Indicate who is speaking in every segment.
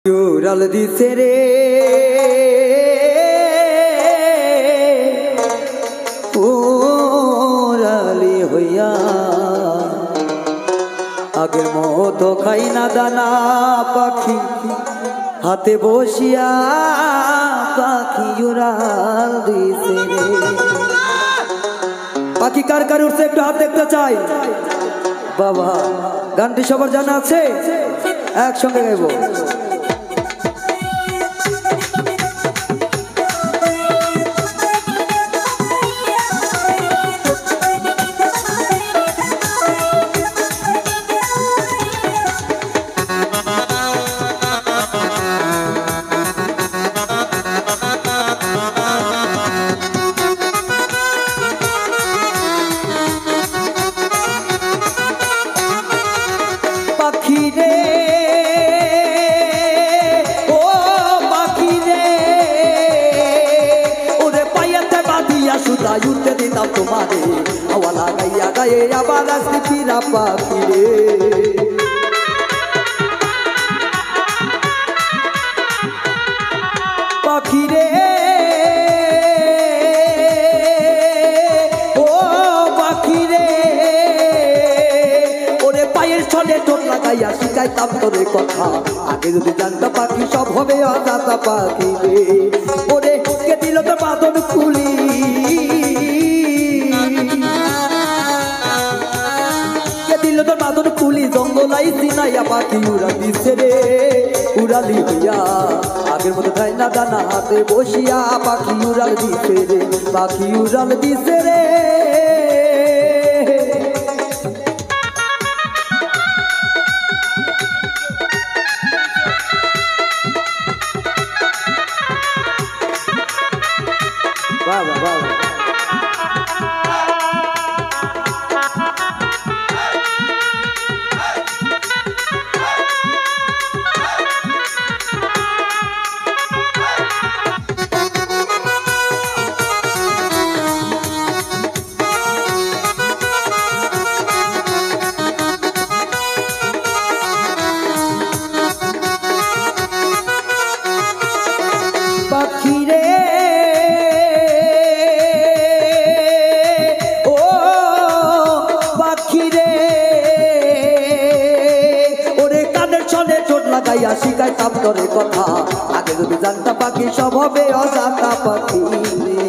Speaker 1: उड़ल दिसे रे उड़ाली होइया आगे मतो खाई ना दाना पाखी हाथे बसिया पाखी उड़ाल दिसे रे पाखी कार कार उठছে একটু হাত দেখতে চাই বাবা গানটি সবার জানা আছে একসঙ্গে গাইবো उठते दिता तुम्हारे हवाला गैया गए आबाद फिरा पाखी रे पाखी रे ओ पाखी रे ओरे पाয়ের ছলে টোট লাগাইয়া শিখাইতাম তোরে কথা আগে যদি জানতা পাখি সব হবে অজাতা পাখি রে ওরে কে দিল তো বাঁধন খুলি जंगलाई सिनाइया पाखी उड़ा दिसे रे उड़ाली भैया आगे मत खाई ना दाना हाथे बसिया पाखी उड़ाल दिसे रे पाखी उड़ाल दिसे रे बाबा बाबा पाखी रे ओ पाखी रे ओरे काনের ছলে চোট লাগাইয়া শিখাইতাম তোরে কথা আগে যদি জানতা পাখি সব হবে অজাতা পাখি রে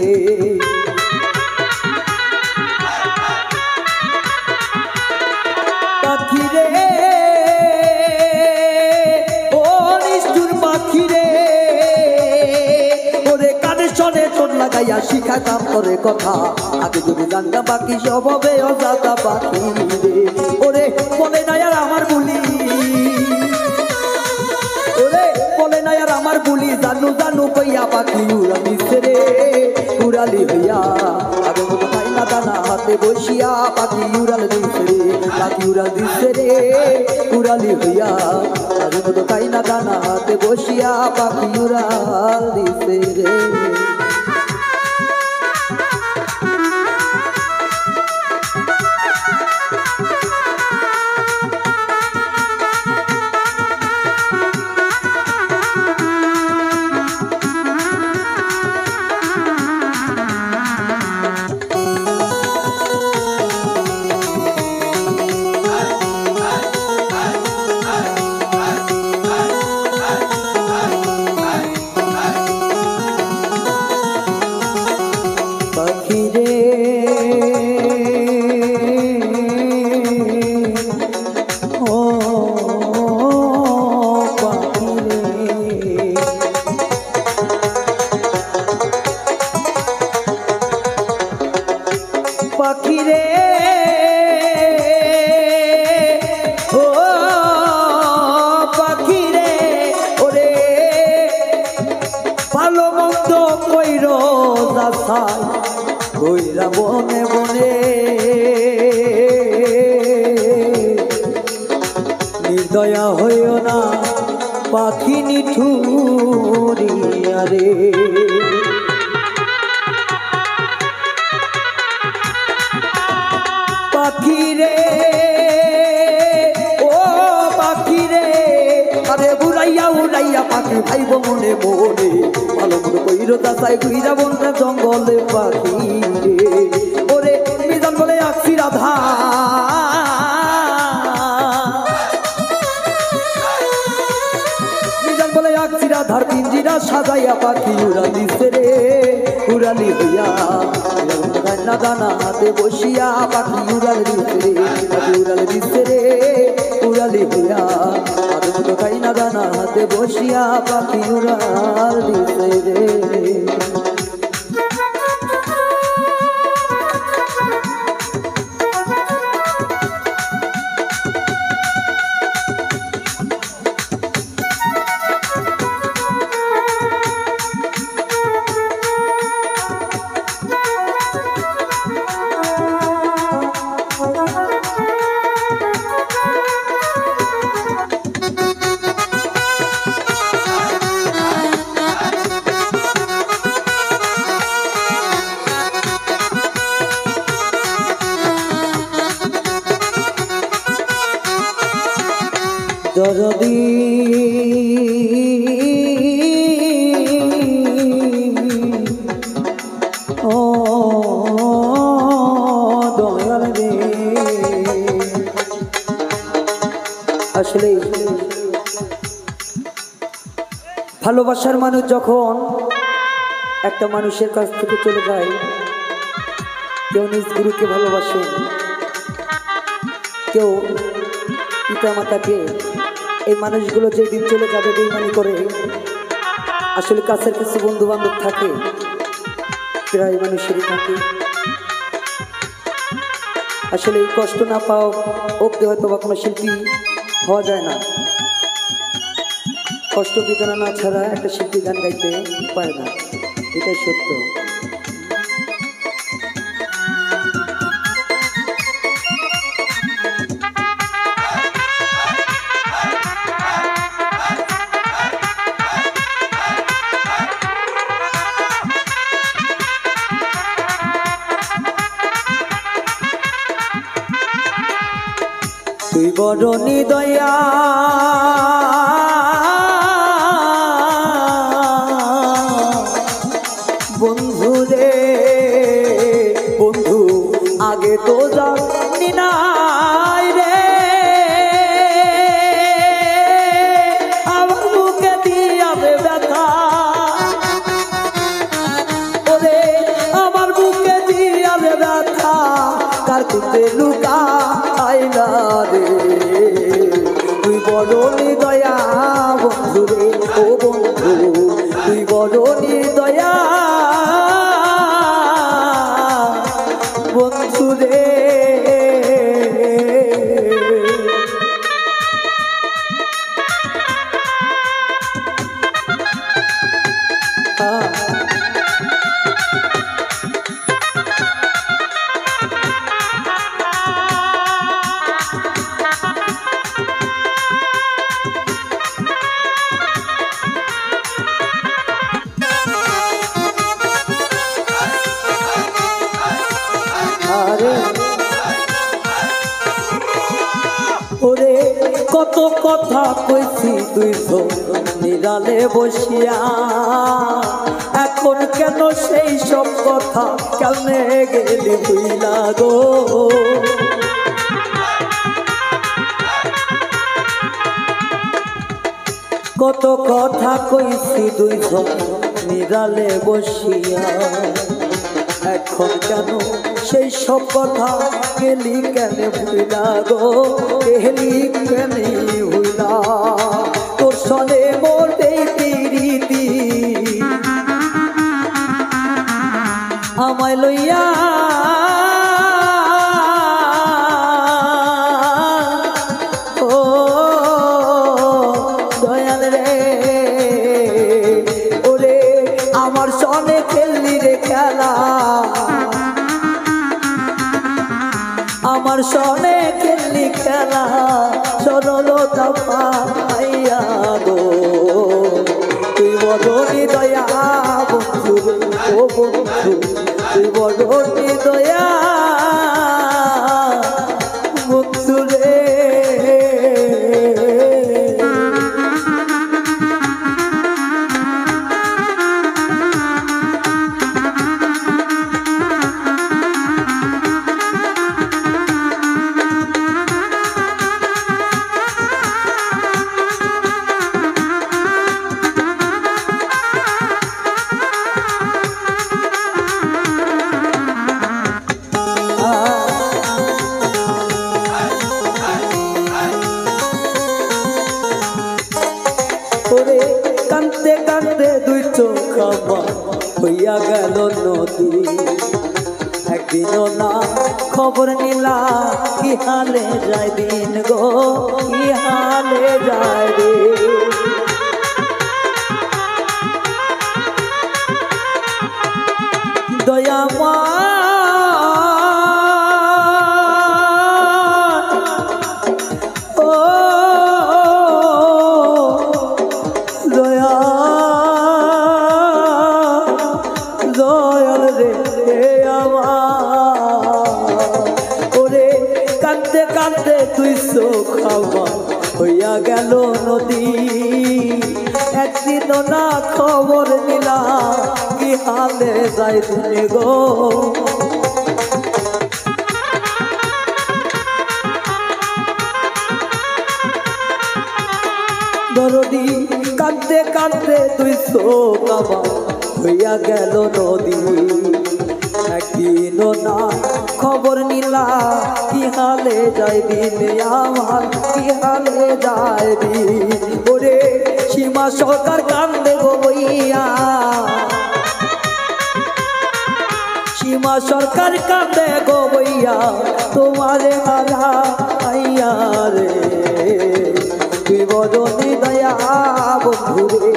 Speaker 1: পাখি রে ও নিষ্ঠুর পাখি রে লাগাইয়া শিখাতাম তোরে কথা আগে যদি জানতা বাকি সব হবে অজাতা পাখি রে ওরে বলে না আর আমার বুলি ওরে বলে না আর আমার বুলি জানু জানু কইয়া পাখি উড়া দিছে রে উড়ালি হইয়া আগে মতো খাই না দানা হাতে বসিয়া পাখি উড়াল দিছে রে পাখি উড়াল দিছে রে উড়ালি হইয়া আগে মতো খাই না দানা হাতে বসিয়া পাখি উড়াল দিছে রে पाखी रे ओ पाखी रे ओरे भालो मन्द कइरो जासाई কইরা বনে বনে নির্দয়া হইও না পাখি নিঠুরিয়া রে पाखी रे ओ पाखी रे अरे উড়াইয়া উড়াইয়া পাখি ভাইব মনে মনে ভালো মনে কইরো দাসাই ঘুইরা বনটা জঙ্গলে পাখি রে ওরে মিজান বলে আছি রাধা মিজান বলে আছি রাধার পিঞ্জিরা সাজাইয়া পাখি উড়ালিছে রে উড়ালি হইয়া না দানা হাতে বসিয়া পাখি উড়াল দিছে রে পাখি উড়াল দিছে রে উড়ালি হইয়া আর মতো খাই না দানা হাতে বসিয়া পাখি উড়াল দিছে রে দরদি ও দয়াল রে আসলে ভালোবাসার মানুষ যখন একটা মানুষের কাছ থেকে চলে যায় কেউ নিজ গুরুকে ভালোবাসে কেউ পিতা মাতাকে এই মানুষগুলো যেদিন চলে যাবে বেইমানি করে আসলে কাছের কিছু বন্ধু বান্ধব থাকে প্রায় মানুষেরই থাকে আসলে এই কষ্ট না পাও অব্দি হয়তো বা কোনো শিল্পী হওয়া যায় না কষ্ট বেদনা না ছাড়া একটা শিল্পী গান গাইতে পারে না এটাই সত্য তুই বড় নিদয়া বন্ধু রে বন্ধু আগে তো জানি নাই রে আমার বুকে দিয়াবে ব্যথা ওরে আমার বুকে দিয়াবে ব্যথা কার কুতে লুকা আইলা রে তুই বড় নিদয়া বন্ধু রে ও বন্ধু তুই বড় নিদয়া বন্ধু রে ওরে কত কথা কইছি তুই তো নিরালে বসিয়া এখন কেন সেই সব কথা কেমনে গেলি ভুইলা গো কত কথা কইছি তুই তো নিরালে বসিয়া এখন কেন সেই সব কথা গেলি কেন ভুইলা গো গেলি কেন ভুইলা তোর সনে মোর প্রীতি আমায় লইয়া ও দয়াল রে ওরে আমার সনে খেললি রে খেলা আমার সনে খেললি খেলা সরলতা পাইয়া গো তুই বড় নিদয়া বন্ধু ও বন্ধু তুই বড় নিদয়া বন্ধু রে কাঁদতে কাঁদতে দুই চোখ আমার হইয়া গেল নদী একদিনও না খবর নিলা কি হালে যায় দিন গো কি হালে যায় রে দয়া মা কাঁদতে কাঁদতে তুই চোখ আমার হইয়া গেল নদী একদিনও না খবর নিলা কি হালে যাই তুমি গো দরদি কাঁদতে কাঁদতে তুই চোখ আমার হইয়া গেল নদী একদিনও না খবর নিলা কি হালে যায় দিন আমার কি হালে যায় দিন ওরে সীমা সরকার কান্দে গো বইয়া সীমা সরকার কান্দে গো বইয়া তোমারে হারা আইয়া রে তুই বড় দয়া বন্ধু রে